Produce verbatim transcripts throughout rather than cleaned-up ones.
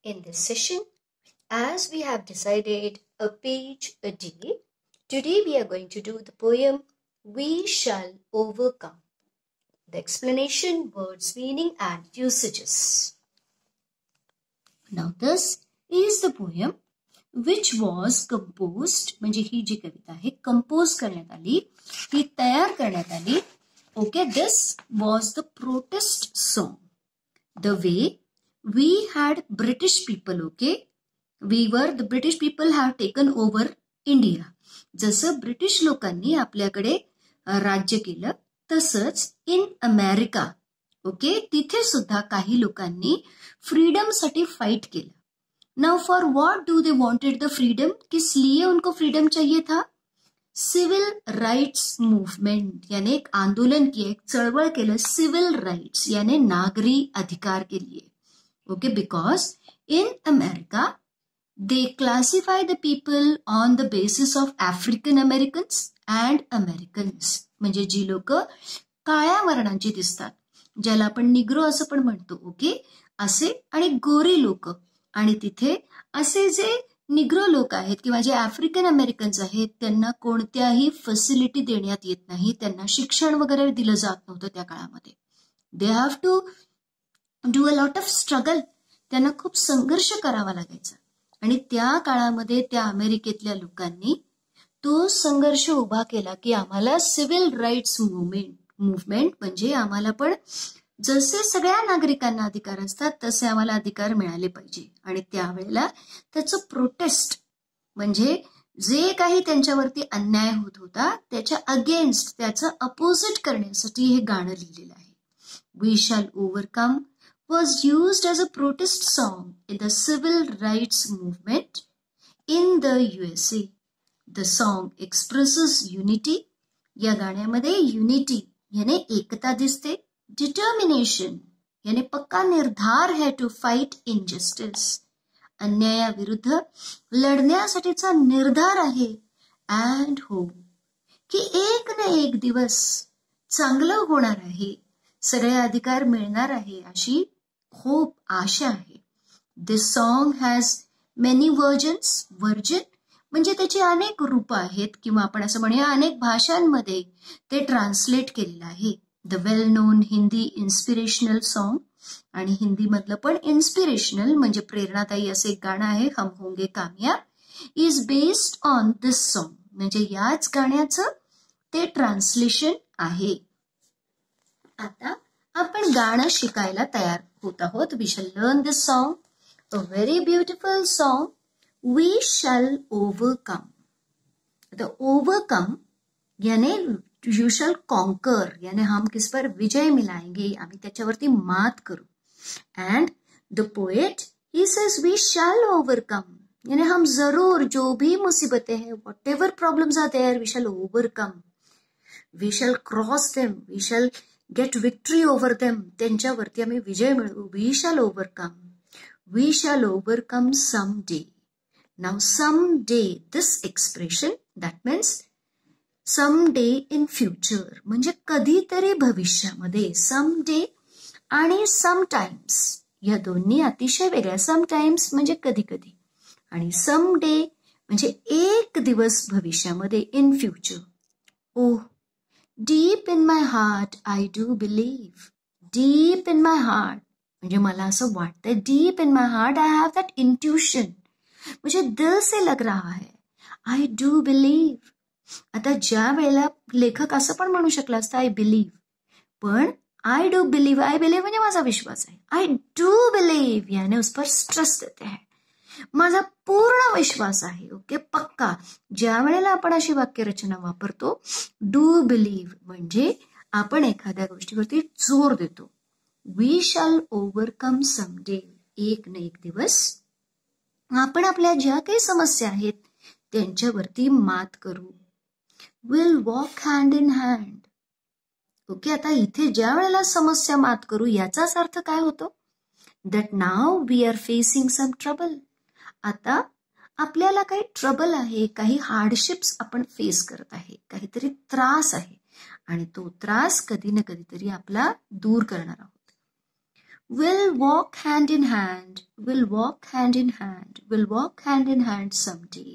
In this session, as we have decided a page a day, today we are going to do the poem We Shall Overcome. The explanation, words, meaning and usages. Now this is the poem which was composed, म्हणजे ही जी कविता आहे compose करण्यात आली, ही तयार करण्यात आली. Okay, this was the protest song. The way we had British people, okay, we were the British people have taken over India. जसं British लोकांनी आपल्याकडे राज्य केलं तसंच इन अमेरिका, ओके, तिथे सुद्धा काही लोकांनी फ्रीडम साठी फाइट केलं. Now for what do they wanted the freedom? किस लिए उनको फ्रीडम चाहिए था? सिविल राइट्स मूवमेंट, यानी एक आंदोलन किया, एक चळवळ केलं सिविल राइट्स यानी नागरी अधिकार के लिए. Okay, because in America they classify the people on the basis of African Americans and Americans. म्हणजे जी लोक काळ्या वर्णांची दिसतात, ज्याला आपण निग्रो असं पण म्हणतो, ओके, असे आणि गोरी लोक, आणि तिथे असे जे निग्रो लोक आहेत किंवा जे आफ्रिकन अमेरिकन्स आहेत त्यांना कोणत्याही फॅसिलिटी देण्यात येत नाही, त्यांना शिक्षण वगैरे दिलं जात नव्हतं त्या काळामध्ये. They have to do a lot of struggle, त्यांना खूप संघर्ष करावा लागायचा. आणि त्या काळामध्ये त्या अमेरिकेतल्या लोकांनी तो संघर्ष उभा केला की आम्हाला सिव्हिल राइट्स मुवमेंट मुवमेंट म्हणजे आम्हाला पण जसे सगळ्या नागरिकांना अधिकार असतात तसे आम्हाला अधिकार मिळाले पाहिजे. आणि त्यावेळेला त्याचं प्रोटेस्ट म्हणजे जे काही त्यांच्यावरती अन्याय होत होता त्याच्या अगेन्स्ट, त्याचं अपोजिट करण्यासाठी हे गाणं लिहिलेलं आहे. We shall overcome was used as a protest song in the civil rights movement in the U S A. The song expresses unity. या गाण्यामध्ये unity याने एकता दिसते. Determination याने पक्का निर्धार है to fight injustice. अन्यायाविरुद्ध लढण्यासाठीचा निर्धार आहे. And hope की एक ना एक दिवस चांगलं होणार आहे, सगळे अधिकार मिळणार आहे, अशी होप, आशा आहे. This song has many versions. Version म्हणजे त्याची अनेक रूप आहेत किंवा आपण असं म्हणूया अनेक भाषांमध्ये ते ट्रान्सलेट केलेलं आहे. The well known Hindi inspirational song, आणि हिंदी मधलं पण इन्स्पिरेशनल म्हणजे प्रेरणादायी असे एक गाणं आहे, हम होंगे कामयाब, is based on this song, म्हणजे याच गाण्याचं ते ट्रान्सलेशन आहे. आता आपण गाणं शिकायला तयार होत आहोत. We shall learn this song, a very beautiful song, we shall overcome. The overcome याने यू शॅल कॉन्कर, याने हम किस पर विजय मिलाएंगे, आम्ही त्याच्यावरती मात करू. And the poet he says we shall overcome, यानी हम जरूर जो भी मुसीबतें हैं, whatever problems are there, we shall overcome. We shall cross them, we shall get victory over them, त्यांच्यावरती आम्ही विजय मिळवू. We shall overcome, we shall overcome someday. Now someday, this expression that means someday in future, म्हणजे कधीतरी भविष्यामध्ये. Some day आणि sometimes या दोन्ही अतिशय वेगळ्या. समटाइम्स म्हणजे कधी कधी, आणि सम डे म्हणजे एक दिवस भविष्यामध्ये, in future. Oh Deep in my heart, I do believe. Deep in my heart, म्हणजे मला असं वाटतं. Deep in my heart, I have that intuition. मुझे दिल से लग रहा है. I do believe. आता ज्या वेळेला लेखक असं पण म्हणू शकला असता I believe, पण I do believe, I believe म्हणजे माझा विश्वास आहे. I do believe याने उस पर स्ट्रेस देते हैं, माझा पूर्ण विश्वास आहे. ओके, पक्का. ज्या वेळेला आपण अशी वाक्यरचना वापरतो, डू बिलीव्ह म्हणजे आपण एखाद्या गोष्टीवरती जोर देतो. वी शॅल ओव्हरकम समडे, एक ना एक दिवस आपण आपल्या ज्या काही समस्या आहेत त्यांच्यावरती मात करू. Will walk hand in hand. Okay, आता इथे ज्या वेळेला समस्या मात करू याचाच अर्थ काय होतो? That now we are facing some trouble. आता आपल्याला काही ट्रबल आहे, काही हार्डशिप्स आपण फेस करत आहे, काहीतरी त्रास आहे, आणि तो त्रास कधी ना कधीतरी आपला दूर करणार आहोत. will walk hand in hand, will walk hand in hand, will walk hand in hand someday.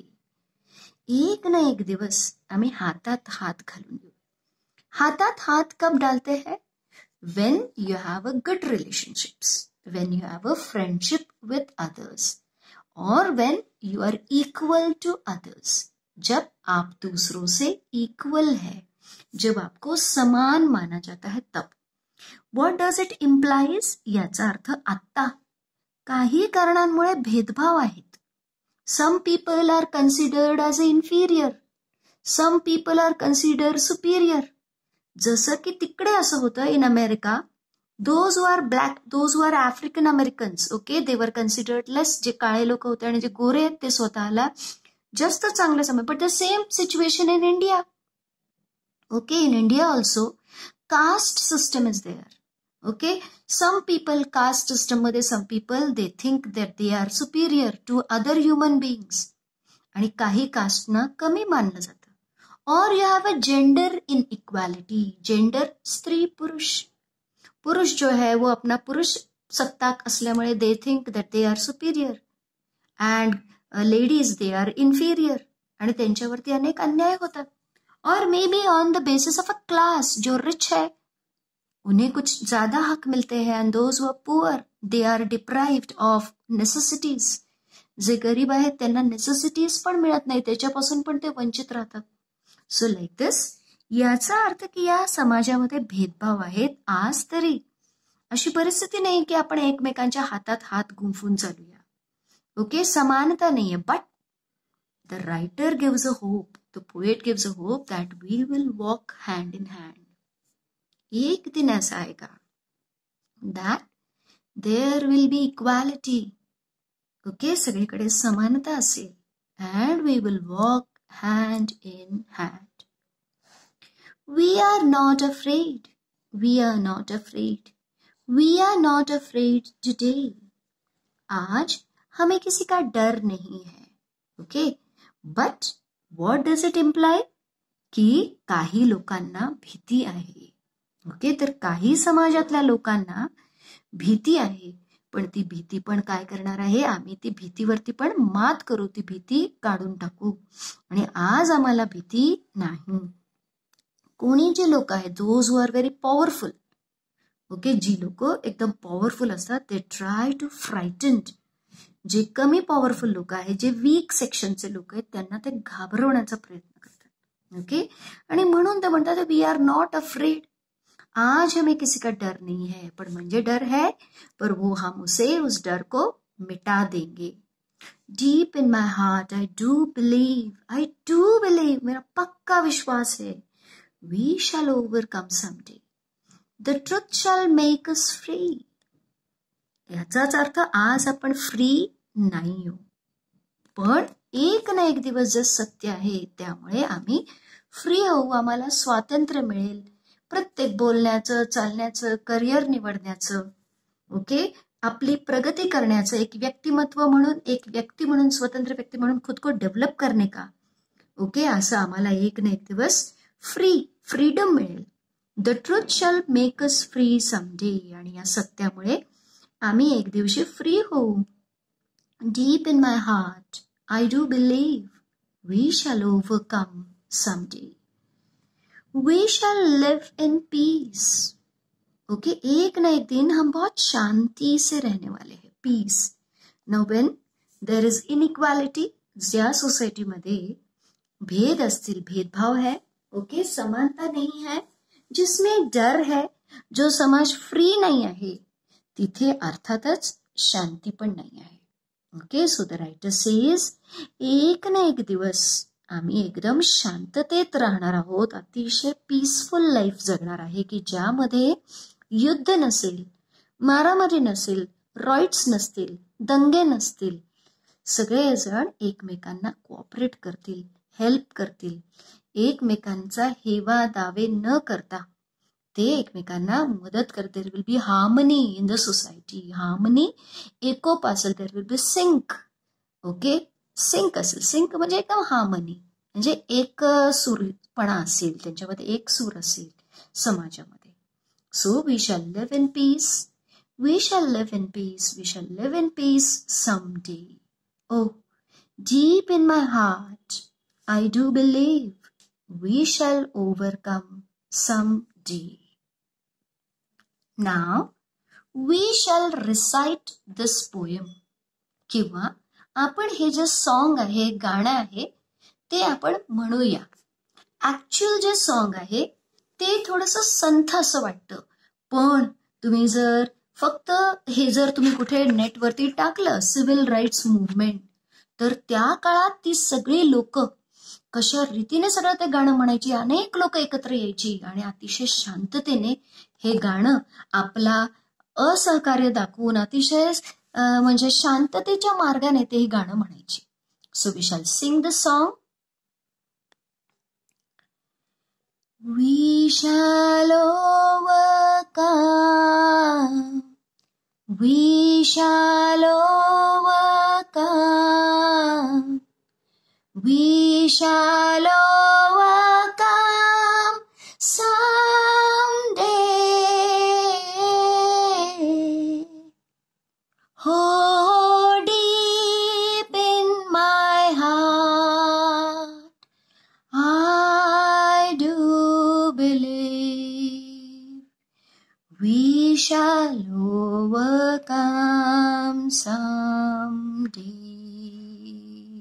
एक ना एक दिवस आम्ही हातात हात घालून घेऊ. हातात हात कब डालते हैं? When you have a good relationships, when you have a friendship with others, or when you are equal to others. जब आप दूसरों से equal है, जब आपको समान माना जाता है तब. What does it implies? याचा अर्थ आता काही कारणांमुळे भेदभाव आहेत. Some people are considered as inferior. Some people are considered superior. जसं की तिकडे असं होतं in America, those who are black, those who are African Americans, okay, they were considered less. जे काळे लोक होते आणि जे गोरे आहेत ते स्वतःला जास्त चांगलं समज. But the same situation in India. Okay, in India also, caste system is there. Okay, some people caste system मध्ये some people they think that they are superior to other human beings. आणि काही कास्टना कमी मानलं जातं. Or you have a gender inequality. Gender स्त्री पुरुष. पुरुष जो है वो अपना पुरुष सत्ताक असल्यामुळे they think that they are superior. And uh, ladies they are inferior. आणि त्यांच्यावरती अनेक अन्याय होतात. Or maybe on the basis of a class. जो rich है उन्हें कुछ ज्यादा हक मिलते हैं. And those who are poor they are deprived of necessities. जे गरीब आहेत त्यांना necessities पण मिळत नाही, त्याच्यापासून पण ते वंचित राहतात. So like this. याचा अर्थ की या समाजामध्ये भेदभाव आहेत आज तरी. अशी परिस्थिती नाही की आपण एकमेकांच्या हातात हात गुंफून चालूया. ओके, समानता नाहीये. But the writer gives a hope, the poet gives a hope that we will walk hand in hand. एक दिन ऐसा आएगा that there will be equality. Okay, सगळीकडे समानता असेल. And we will walk hand in hand. We are not afraid. We are not afraid. We are not afraid today. आज हमें किसी का डर नहीं है. Okay? But what does it imply? की काही लोकांना भीती आहे. ओके, तर काही समाजातल्या लोकांना भीती आहे. पण ती भीती पण काय करणार आहे? आम्ही ती भीतीवरती पण मात करू, ती भीती काढून टाकू. आणि आज आम्हाला भीती नाही. कोणी जे लोक आहेत, those who are very powerful. Okay, जी लोक एकदम पॉवरफुल असतात ते ट्राय टू फ्रायटन्ड. जे कमी पॉवरफुल लोक आहेत, जे वीक सेक्शनचे लोक आहेत, त्यांना ते घाबरवण्याचा प्रयत्न करतात. ओके, आणि म्हणून ते म्हणतात वी आर नॉट अफ्रेड. आज हमें किसी का डर नहीं है. पर मुझे डर है, पर वो हम उसे उस डर को मिटा देंगे. Deep in my heart I do believe, I do believe, मेरा पक्का विश्वास है. We shall overcome someday. The truth shall make us free. याचाच अर्थ आज आपण फ्री नाही हो, पण एक ना एक दिवस जे सत्य आहे त्यामुळे आम्ही फ्री होऊ. आम्हाला स्वातंत्र्य मिळेल प्रत्येक बोलण्याचं, चालण्याचं, करिअर निवडण्याचं. ओके, आपली प्रगति करण्याचं, एक व्यक्तिमत्व म्हणून, एक व्यक्ती म्हणून, स्वतंत्र व्यक्ती म्हणून खुद को डेव्हलप करणे का. ओके, असं आम्हाला एक ना एक दिवस फ्री फ्रीडम मिळेल. The truth shall make us free someday. आणि या सत्यामुळे आम्ही एक दिवशी फ्री होऊ. Deep in my heart I do believe we shall overcome someday. We shall live in peace. Okay, एक ना एक दिन हम बहुत शांति से रहने वाले हैं. Peace. Now when there is inequality, ज्या सोसायटी मध्ये भेद असतील, भेदभाव है, ओके, समानता नहीं है, जिसमें डर है, जो समाज फ्री नहीं आहे, तिथे अर्थातच शांती पण नाही आहे. Okay, so the writer says एक ना एक दिवस आम्ही एकदम शांततेत राहणार आहोत. अतिशय पीसफुल लाईफ जगणार आहे की ज्यामध्ये युद्ध नसेल, मारामारी नसेल, रॉइट्स नसतील, दंगे नसतील. सगळेजण एकमेकांना कोऑपरेट करतील, हेल्प करतील. एकमेकांचा हेवा दावे न करता ते एकमेकांना मदत करतील. There will be harmony in the society. Harmony, एकोप असेल. There will be sync. Okay, sync असेल. सिंक म्हणजे एकदम हार्मनी, म्हणजे एक सूरपणा असेल, त्यांच्यामध्ये एक सूर असेल समाजामध्ये. So we shall live in peace. We shall live in peace. We shall live in peace someday. Oh, deep in my heart, I do believe we shall overcome someday. Now, we shall recite this poem. किंवा आपण हे जे song आहे, गाणं आहे, ते आपण म्हणूया. ऍक्च्युअल जे सॉन्ग आहे ते थोडंसं संथ असं वाटतं, पण तुम्ही जर फक्त हे जर तुम्ही कुठे नेटवरती टाकलं सिव्हिल राईट्स मुवमेंट, तर त्या काळात ती सगळी लोक कशा रीतीने सगळं ते गाणं म्हणायची, अनेक लोक एकत्र यायची आणि अतिशय शांततेने हे गाणं आपला असहकार्य दाखवून अतिशय म्हणजे शांततेच्या मार्गाने ते हे गाणं म्हणायची. So we shall sing the song. We shall overcome, we shall overcome, we shall overcome someday. Oh, deep in my heart, I do believe we shall overcome someday.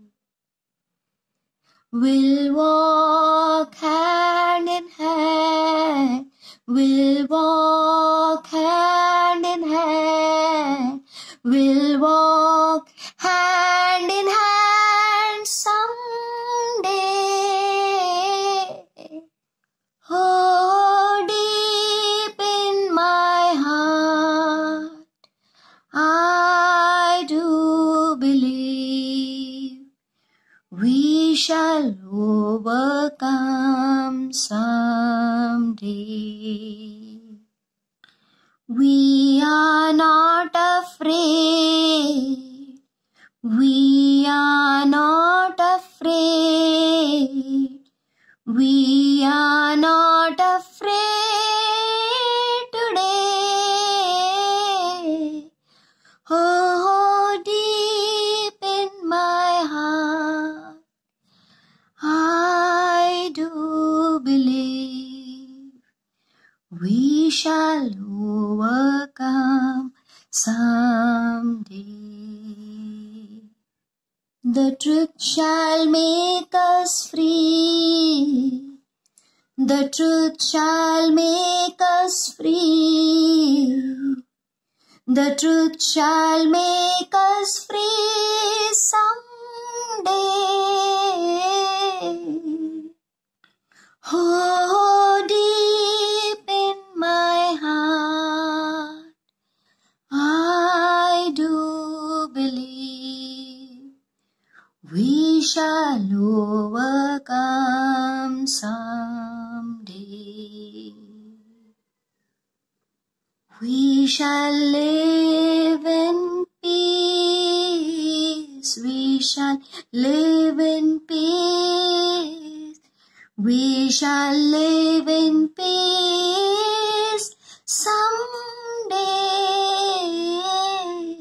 We'll walk hand in hand, we'll walk hand in hand, we'll walk hand in hand someday. Oh, deep in my heart, I do believe we shall overcome someday. We are not afraid, we are not afraid, we are not afraid today. Oh, deep in my heart, I do believe we shall overcome someday. The truth shall make us free, the truth shall make us free, the truth shall make us free someday. Oh, deep in my heart, I do believe we shall overcome someday. We shall live in peace, we shall live in peace, we shall live in peace someday.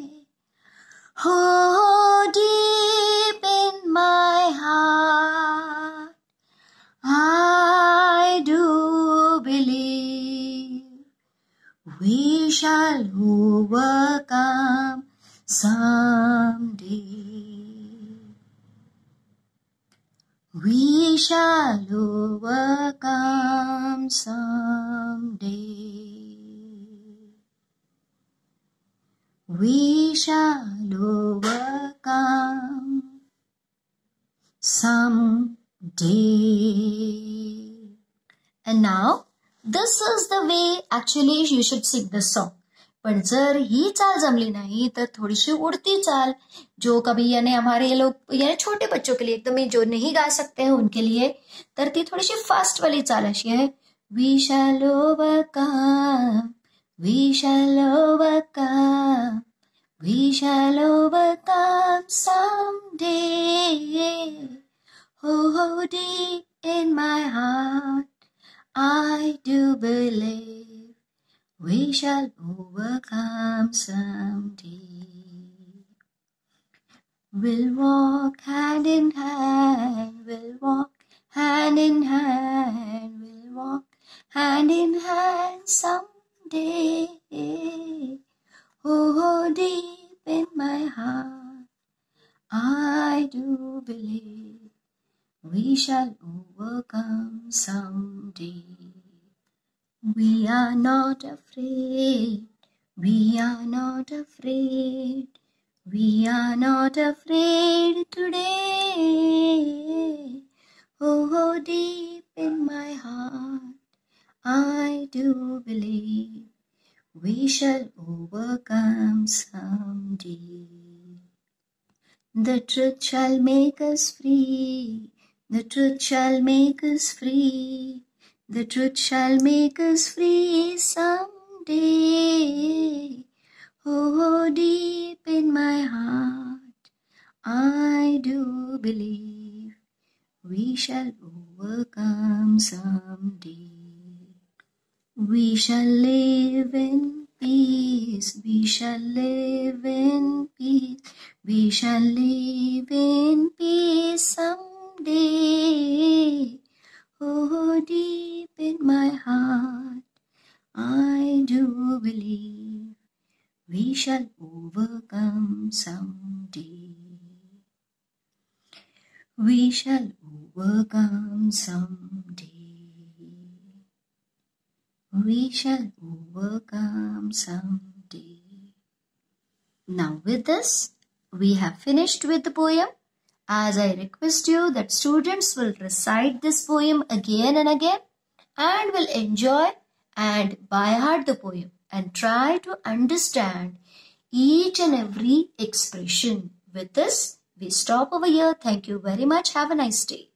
Oh, deep in my heart, I do believe we shall overcome someday. We shall overcome someday. We shall overcome someday. And now, this is the way actually you should sing the song. पण जर ही चाल जमली नहीं तो थोड़ी C उड़ती चाल, जो कभी यानी हमारे ये लोग यानी छोटे बच्चों के लिए एकदम जो नहीं गा सकते हैं उनके लिए, तर ती थोड़ी सी फास्ट वाली चाल अशी है. We shall overcome, we shall overcome, we shall overcome someday. Oh, deep in my heart, I do believe we shall overcome someday. We'll walk hand in hand, we'll walk hand in hand, we'll walk hand in hand someday. Oh, deep in my heart, I do believe we shall overcome someday. We are not afraid, we are not afraid, we are not afraid today. Oh, deep in my heart, I do believe we shall overcome someday. The truth shall make us free, the truth shall make us free, the truth shall make us free someday. Oh, deep in my heart, I do believe we shall overcome someday. We shall live in peace, we shall live in peace, we shall live in peace someday. Oh, deep in my heart, I do believe we shall overcome someday. We shall overcome someday. We shall overcome someday. Now with this, we have finished with the poem. As I request you that students will recite this poem again and again and will enjoy and by heart the poem and try to understand each and every expression. With this, we stop over here. Thank you very much. Have a nice day.